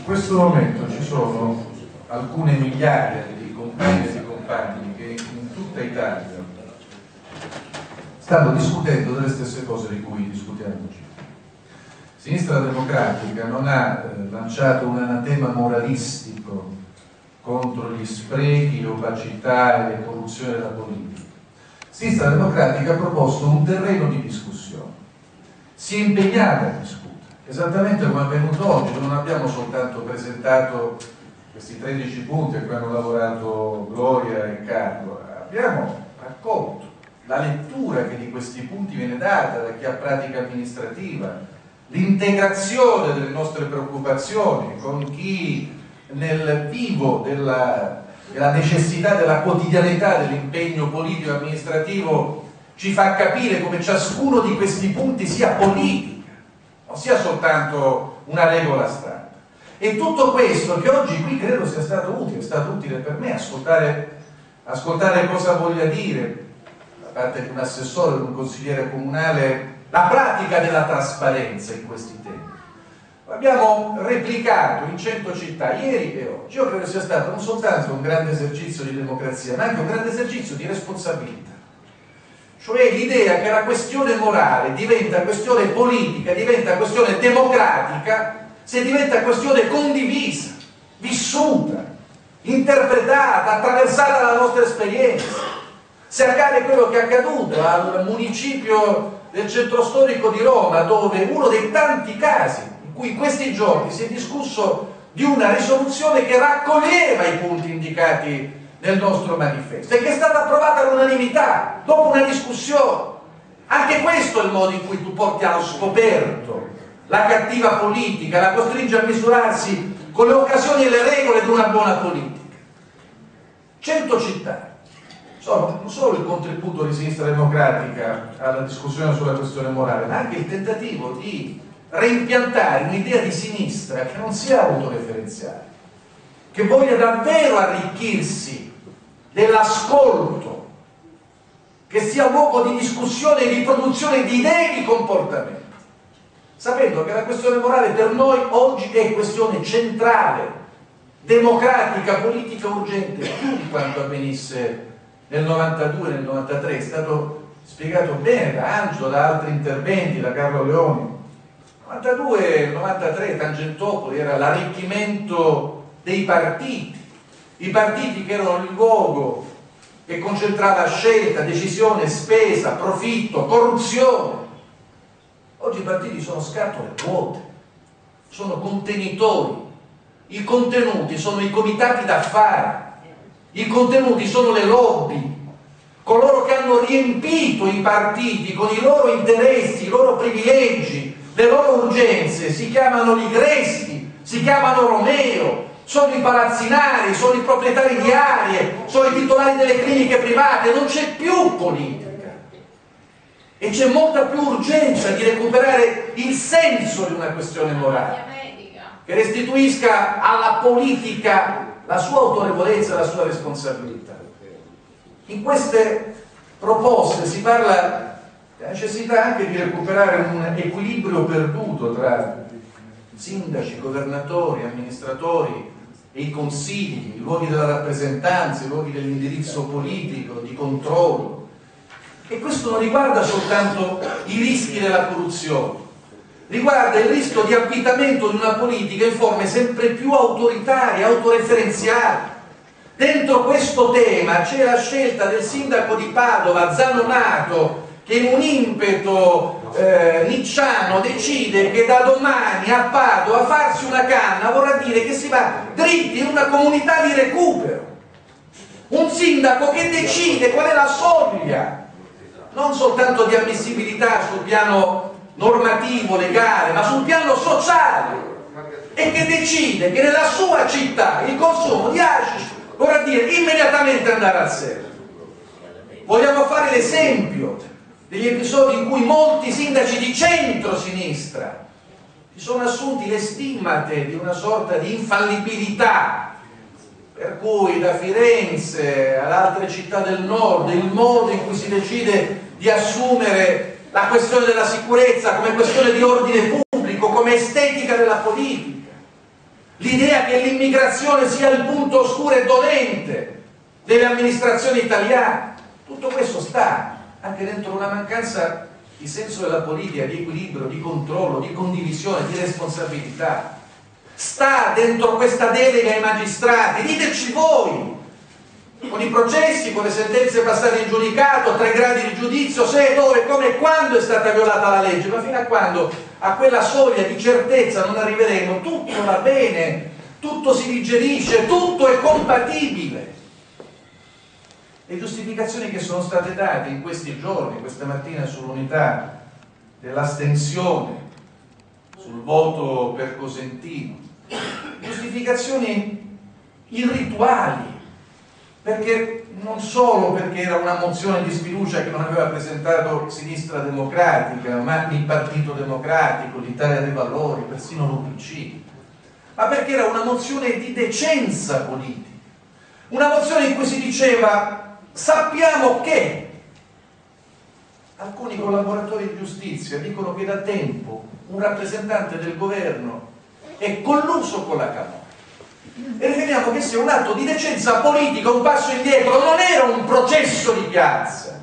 questo momento ci sono alcune migliaia di compagni e di compagni che in tutta Italia stanno discutendo delle stesse cose di cui discutiamo oggi. Sinistra Democratica non ha lanciato un anatema moralistico contro gli sprechi, l'opacità e le corruzioni della politica. Sinistra Democratica ha proposto un terreno di discussione, si è impegnata a discutere, esattamente come è avvenuto oggi. Non abbiamo soltanto presentato questi 13 punti a cui hanno lavorato Gloria e Carlo, abbiamo raccolto la lettura che di questi punti viene data da chi ha pratica amministrativa, l'integrazione delle nostre preoccupazioni con chi nel vivo della necessità della quotidianità dell'impegno politico e amministrativo ci fa capire come ciascuno di questi punti sia politica, non sia soltanto una regola strana. E tutto questo che oggi qui credo sia stato utile, è stato utile per me ascoltare cosa voglia dire da parte di un assessore, di un consigliere comunale, la pratica della trasparenza in questi temi. Abbiamo replicato in 100 città, ieri e oggi. Io credo sia stato non soltanto un grande esercizio di democrazia, ma anche un grande esercizio di responsabilità. Cioè l'idea che la questione morale diventa questione politica, diventa questione democratica, se diventa questione condivisa, vissuta, interpretata, attraversata dalla nostra esperienza. Se accade quello che è accaduto al municipio del centro storico di Roma, dove uno dei tanti casi in cui in questi giorni si è discusso di una risoluzione che raccoglieva i punti indicati nel nostro manifesto e che è stata approvata all'unanimità dopo una discussione. Anche questo è il modo in cui tu porti allo scoperto la cattiva politica, la costringe a misurarsi con le occasioni e le regole di una buona politica. 100 città sono non solo il contributo di Sinistra Democratica alla discussione sulla questione morale, ma anche il tentativo di reimpiantare un'idea di sinistra che non sia autoreferenziale, che voglia davvero arricchirsi dell'ascolto, che sia un luogo di discussione e di produzione di idee e di comportamenti, sapendo che la questione morale per noi oggi è questione centrale, democratica, politica urgente, più di quanto avvenisse nel 92 e nel 93. È stato spiegato bene da Angelo, da altri interventi, da Carlo Leoni. 92 e 93 Tangentopoli era l'arricchimento dei partiti, i partiti che erano il luogo che concentrava scelta, decisione, spesa, profitto, corruzione. Oggi i partiti sono scatole vuote, sono contenitori, i contenuti sono i comitati d'affari, i contenuti sono le lobby, coloro che hanno riempito i partiti con i loro interessi, i loro privilegi, le loro urgenze. Si chiamano Ligresti, si chiamano Romeo, sono i palazzinari, sono i proprietari di aree, sono i titolari delle cliniche private. Non c'è più politica e c'è molta più urgenza di recuperare il senso di una questione morale che restituisca alla politica la sua autorevolezza e la sua responsabilità. In queste proposte si parla della necessità anche di recuperare un equilibrio perduto tra sindaci, governatori, amministratori e i consigli, i luoghi della rappresentanza, i luoghi dell'indirizzo politico, di controllo. E questo non riguarda soltanto i rischi della corruzione, riguarda il rischio di avvitamento di una politica in forme sempre più autoritarie, autoreferenziali. Dentro questo tema c'è la scelta del sindaco di Padova, Zanonato, che in un impeto nicciano decide che da domani a Padova farsi una canna vorrà dire che si va dritti in una comunità di recupero. Un sindaco che decide qual è la soglia, non soltanto di ammissibilità sul piano normativo, legale, ma sul piano sociale, e che decide che nella sua città il consumo di hashish vorrà dire immediatamente andare al serio. Vogliamo fare l'esempio degli episodi in cui molti sindaci di centro-sinistra si sono assunti le stimmate di una sorta di infallibilità, per cui da Firenze ad altre città del nord il modo in cui si decide di assumere la questione della sicurezza come questione di ordine pubblico, come estetica della politica, l'idea che l'immigrazione sia il punto oscuro e dolente delle amministrazioni italiane. Tutto questo sta anche dentro una mancanza di senso della politica, di equilibrio, di controllo, di condivisione, di responsabilità. Sta dentro questa delega ai magistrati, diteci voi, con i processi, con le sentenze passate in giudicato, 3 gradi di giudizio, se, dove, come e quando è stata violata la legge, ma fino a quando a quella soglia di certezza non arriveremo, tutto va bene, tutto si digerisce, tutto è compatibile. Le giustificazioni che sono state date in questi giorni, questa mattina, sull'unità dell'astensione, sul voto per Cosentino, giustificazioni irrituali, perché non solo perché era una mozione di sfiducia che non aveva presentato Sinistra Democratica, ma il Partito Democratico, l'Italia dei Valori, persino l'UPC, ma perché era una mozione di decenza politica, una mozione in cui si diceva: sappiamo che alcuni collaboratori di giustizia dicono che da tempo un rappresentante del governo è colluso con la Camorra, e riteniamo che sia un atto di decenza politica, un passo indietro. Non era un processo di piazza,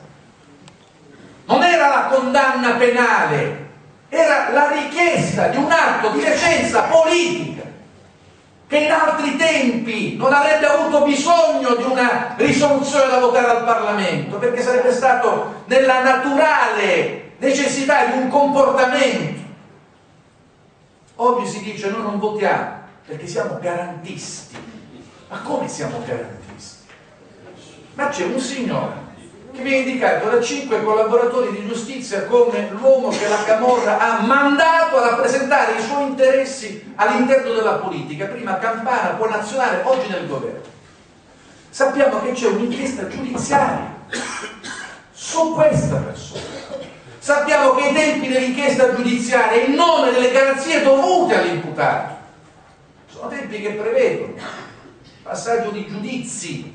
non era la condanna penale, era la richiesta di un atto di decenza politica che in altri tempi non avrebbe avuto bisogno di una risoluzione da votare al Parlamento, perché sarebbe stato nella naturale necessità di un comportamento. Oggi si dice: noi non votiamo perché siamo garantisti. Ma come siamo garantisti? Ma c'è un signore che viene indicato da 5 collaboratori di giustizia come l'uomo che la Camorra ha mandato a rappresentare i suoi interessi all'interno della politica, prima campana, poi nazionale, oggi nel governo. Sappiamo che c'è un'inchiesta giudiziaria su questa persona. Sappiamo che i tempi dell'inchiesta giudiziaria, in nome delle garanzie dovute all'imputato, sono tempi che prevedono passaggio di giudizi,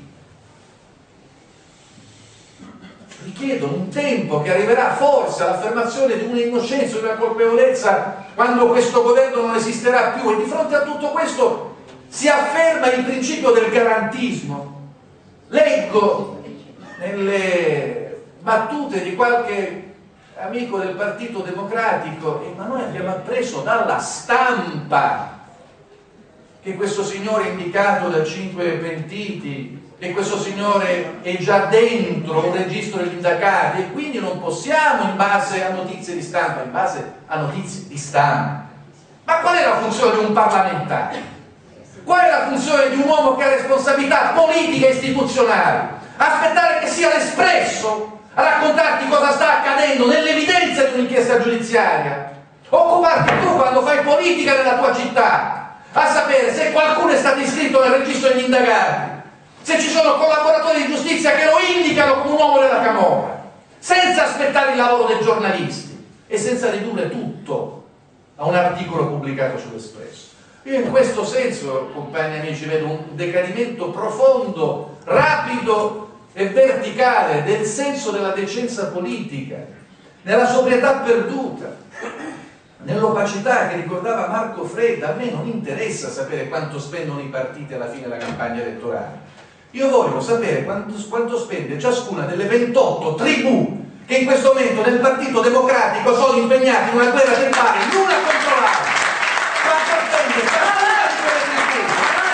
richiedono un tempo che arriverà forse all'affermazione di un'innocenza, di una colpevolezza, quando questo governo non esisterà più. E di fronte a tutto questo si afferma il principio del garantismo. Leggo nelle battute di qualche amico del Partito Democratico: ma noi abbiamo appreso dalla stampa che questo signore indicato da 5 pentiti, che questo signore è già dentro un registro degli indagati, e quindi non possiamo, in base a notizie di stampa, in base a notizie di stampa. Ma qual è la funzione di un parlamentare? Qual è la funzione di un uomo che ha responsabilità politica e istituzionali? Aspettare che sia l'Espresso a raccontarti cosa sta accadendo nell'evidenza di un'inchiesta giudiziaria? Occuparti tu, quando fai politica nella tua città, a sapere se qualcuno è stato iscritto nel registro degli indagati, se ci sono collaboratori di giustizia che lo indicano come un uomo della Camorra, senza aspettare il lavoro dei giornalisti e senza ridurre tutto a un articolo pubblicato sull'Espresso. Io in questo senso, compagni e amici, vedo un decadimento profondo, rapido e verticale del senso della decenza politica, nella sobrietà perduta, nell'opacità che ricordava Marco Fredda. A me non interessa sapere quanto spendono i partiti alla fine della campagna elettorale. Io voglio sapere quanto spende ciascuna delle 28 tribù che in questo momento nel Partito Democratico sono impegnati in una guerra tribale l'una contro l'altra. Quanto spende cada quelle tribù?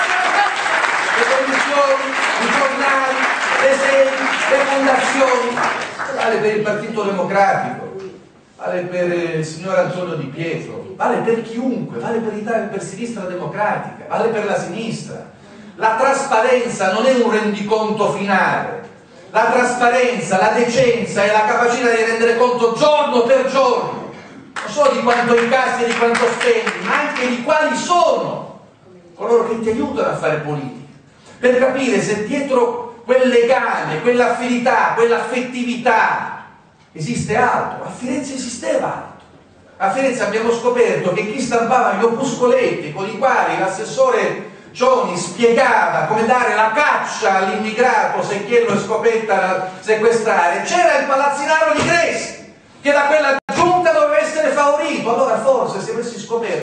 Le commissioni, i giornali, le sedi, le fondazioni. Vale per il Partito Democratico, vale per il signor Antonio Di Pietro, vale per chiunque, vale per l'Italia, per Sinistra Democratica, vale per la sinistra. La trasparenza non è un rendiconto finale. La trasparenza, la decenza è la capacità di rendere conto giorno per giorno, non solo di quanto incassi e di quanto spendi, ma anche di quali sono coloro che ti aiutano a fare politica, per capire se dietro quel legame, quell'affinità, quell'affettività esiste altro. A Firenze esisteva altro. A Firenze abbiamo scoperto che chi stampava gli opuscoletti con i quali l'assessore Cioni spiegava come dare la caccia all'immigrato se Chiello e Scopetta da sequestrare, c'era il palazzinaro di Gresti, che da quella giunta doveva essere favorito. Allora forse se avessi scoperto